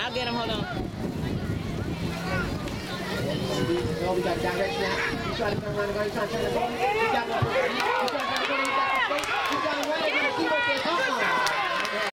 I'll get him. Hold on. Oh, we got direct snap. He's trying to turn around the guy. He's trying to turn the ball. He's got one. He's trying to turn the ball.